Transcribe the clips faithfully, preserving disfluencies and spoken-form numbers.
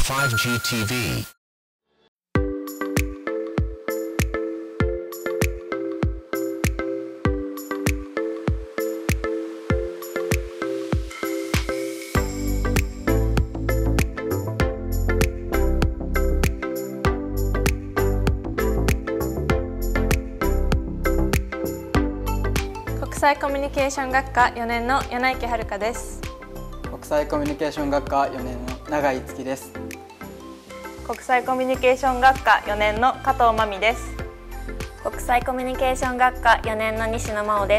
ファイブジー ティーブイ。 国際コミュニケーション学科よねんの柳池遥です。 国際コミュニケーション学科よねんの永井月です。 国際コミュニケーション学科よねんの加藤真美です。 国際コミュニケーション学科よねんの西野真央です。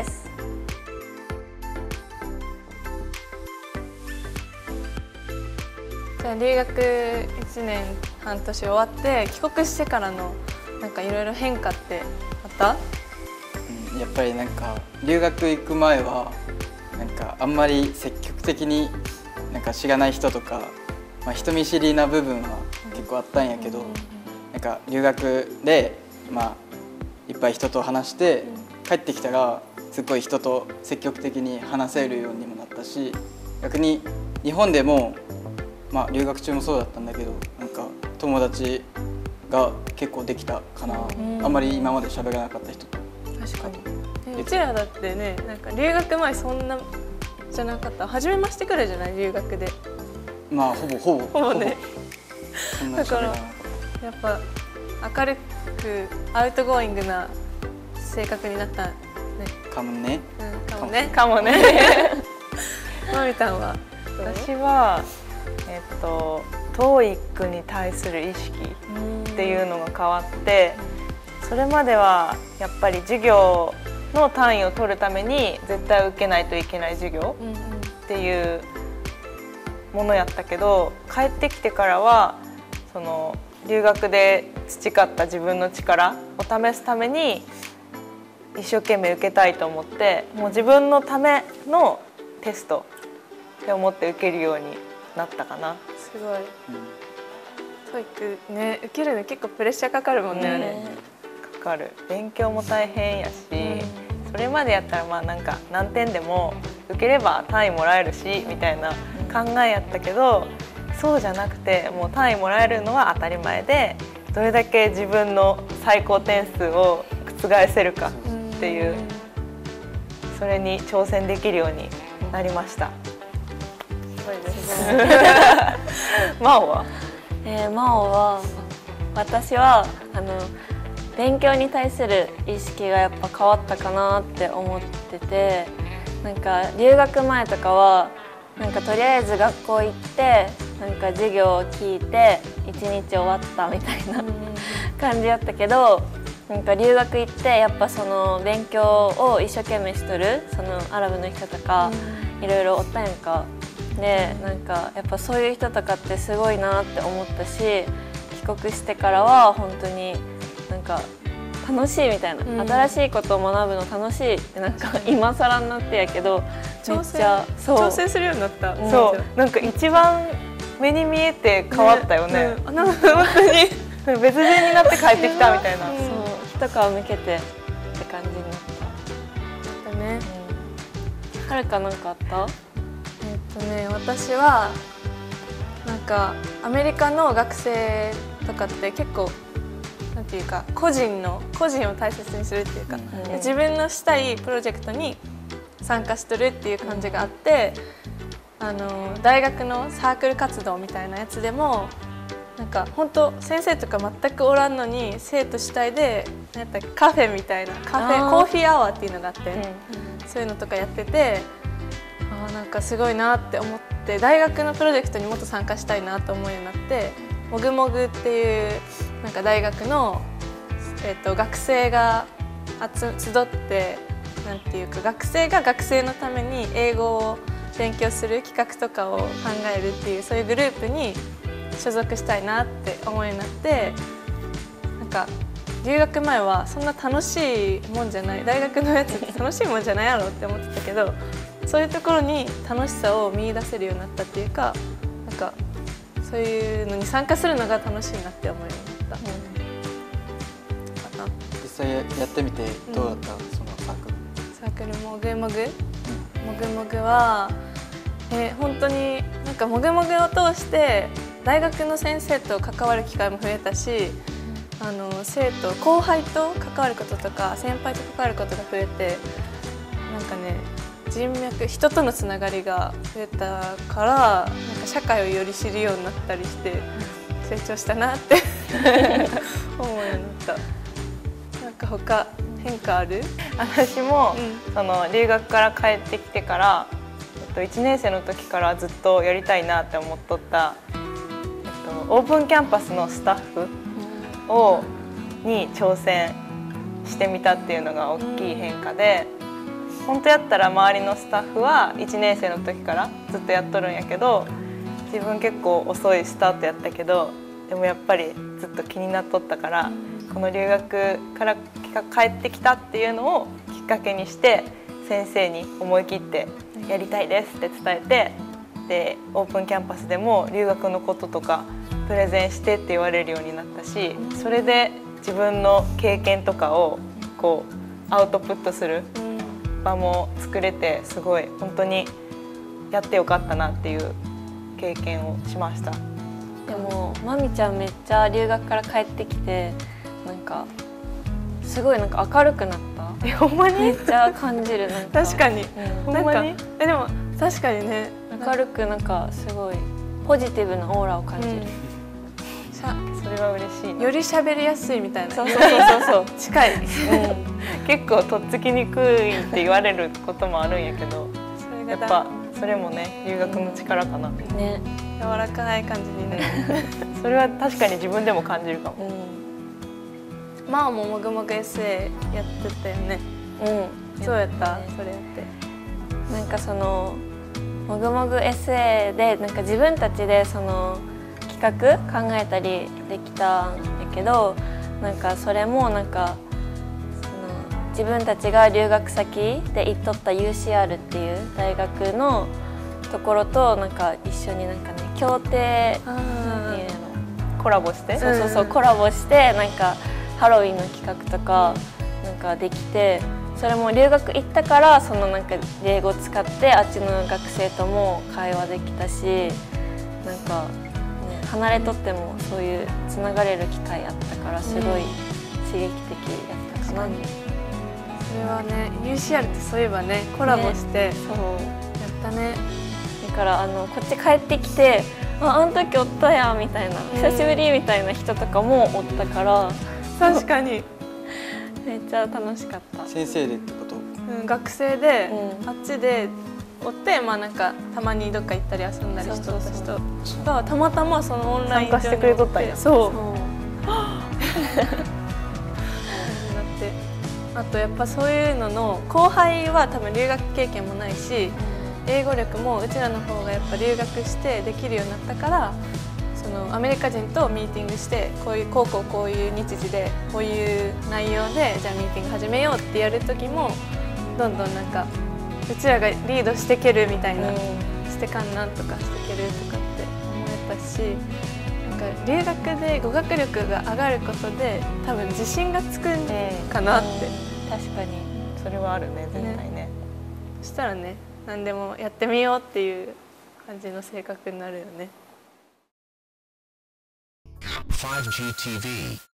じゃあ留学いちねんはん年終わって帰国してからのなんかいろいろ変化ってあった？ うん、やっぱりなんか留学行く前はなんかあんまり積極的になんか知らない人とか、まあ、人見知りな部分は結構あったんやけど、なんか留学でまあいっぱい人と話して帰ってきたらすごい人と積極的に話せるようにもなったし、逆に日本でもまあ留学中もそうだったんだけど、なんか友達が結構できたかな。あんまり今まで喋らなかった人と。 確かに。うちらだってね、なんか留学前そんなじゃなかった。初めましてくらいじゃない留学で。 まあほぼほぼほぼね。 そんなだからやっぱ明るくアウトゴーイングな性格になったね。 かもね。 うん、かもね。かもね。まみたんは私はえっと トーイック に対する意識っていうのが変わって、それまではやっぱり授業の単位を取るために絶対受けないといけない授業っていうものやったけど、帰ってきてからはその留学で培った自分の力を試すために一生懸命受けたいと思って、もう自分のためのテストって思って受けるようになったかな。 すごい。トーイックね、受けるの結構プレッシャーかかるもんね、あれ。 かかる。勉強も大変やし、それまでやったらまあなんか何点でも受ければ単位もらえるしみたいな考えやったけど、そうじゃなくてもう単位もらえるのは当たり前で、どれだけ自分の最高点数を覆せるかっていう、それに挑戦できるようになりました。 すごいですね。 真央は？ えー、真央は私はあの勉強に対する意識がやっぱ変わったかなって思ってて、なんか留学前とかはなんかとりあえず学校行ってなんか授業を聞いて一日終わったみたいな感じやったけど、なんか留学行ってやっぱその勉強を一生懸命しとるそのアラブの人とかいろいろおったやんか。でなんかやっぱそういう人とかってすごいなって思ったし、帰国してからは本当になんか楽しいみたいな、うん、新しいことを学ぶの楽しいってなんか今更になってやけどめっちゃそう挑戦するようになった。 うん、そうなんか一番目に見えて変わったよね。ね、うん、なんか本当に別人になって帰ってきたみたいな。 そう一皮むけてって感じになった。 だね。 うん、はるかなんかあった？ えっとね、私はなんかアメリカの学生とかって結構なんていうか個人の個人を大切にするっていうか、うん、自分のしたいプロジェクトに参加しとるっていう感じがあって、あの大学のサークル活動みたいなやつでもなんか本当先生とか全くおらんのに生徒主体でなんやったっけカフェみたいなカフェコーヒーアワーっていうのがあって、うん、そういうのとかやってて、あなんかすごいなって思って、大学のプロジェクトにもっと参加したいなと思うようになって、もぐもぐっていうなんか大学の、えー、と学生が集集ってなんていうか学生が学生のために英語を勉強する企画とかを考えるっていうそういうグループに所属したいなって思うようになって、なんか留学前はそんな楽しいもんじゃない、大学のやつって楽しいもんじゃないやろって思ってたけど、そういうところに楽しさを見出せるようになったっていうか、なんかそういうのに参加するのが楽しいなって思うようになった、うん、かな。 実際やってみてどうだった、うん、そのサークル？ サークルもぐもぐ、うん、もぐもぐは、えー、本当になんかもぐもぐを通して大学の先生と関わる機会も増えたし、あの生徒後輩と関わることとか先輩と関わることが増えて、なんかね人脈人とのつながりが増えたから、なんか社会をより知るようになったりして成長したなって思うようになった。なんか他変化ある？ 私も、 うん、 その留学から帰ってきてから、えっと、いちねん生の時からずっとやりたいなって思っとった、えっと、オープンキャンパスのスタッフをに挑戦してみたっていうのが大きい変化で、本当やったら周りのスタッフはいちねん生の時からずっとやっとるんやけど、自分結構遅いスタートやったけど、でもやっぱりずっと気になっとったから、この留学から帰ってきたっていうのをきっかけにして先生に思い切ってやりたいですって伝えて、でオープンキャンパスでも留学のこととかプレゼンしてって言われるようになったし、それで自分の経験とかをこうアウトプットする場も作れて、すごい本当にやってよかったなっていう経験をしました。 でもまみちゃんめっちゃ留学から帰ってきて、なんかすごいなんか明るくなった。 え、ほんまに？ めっちゃ感じる。なんか確かに、 うん、 なんかほんまに？ えでも確かにね、 明るくなんかすごいポジティブなオーラを感じる。 うん、しゃそれは嬉しいな。 より喋りやすいみたいな。 そうそうそうそう近い。 うん、 結構とっつきにくいって言われることもあるんやけど、 それがだやっぱそれもね留学の力かな。 ね、 柔らかい感じになる。 それは確かに自分でも感じるかも。 うん、 まあももぐもぐ エスエー やってたよね。 うん、 そうやった、 ねそれやって。 なんかそのもぐもぐ エスエー でなんか自分たちでその企画考えたりできたんやけど、なんかそれもなんかその自分たちが留学先で行っとった ユーシーアール っていう大学のところとなんか一緒になんかね協定なんていうのコラボして。 そうそうそう、 うんコラボしてなんかハロウィンの企画とかなんかできて、それも留学行ったからそのなんか英語を使ってあっちの学生とも会話できたし、なんか、ね、離れとってもそういうつながれる機会あったからすごい刺激的やったかな。 うん、それはね ユーシーアール ってそういえばねコラボして、 ね、そうやったね。 だからあのこっち帰ってきてああの時おったやみたいな、久しぶりみたいな人とかもおったから、 確かに、 めっちゃ楽しかった。 先生でってこと？ うん、学生で、 うんあっちでおって、まあなんかたまにどっか行ったり遊んだりしとった人がたまたまそのオンライン上に参加してくれとったんや。 そうそうなって、あとやっぱそういうのの後輩は多分留学経験もないし、英語力もうちらの方がやっぱ留学してできるようになったから、そのアメリカ人とミーティングしてこういうこうこうこういう日時でこういう内容でじゃあミーティング始めようってやる時もどんどんなんかうちらがリードしてけるみたいな、してかんなんとかしてけるとかって思えたし、なんか留学で語学力が上がることで多分自信がつくんかなって、 確かにそれはあるね、絶対ね。 そしたらね何でもやってみようっていう感じの性格になるよね。 ファイブジー ティーブイ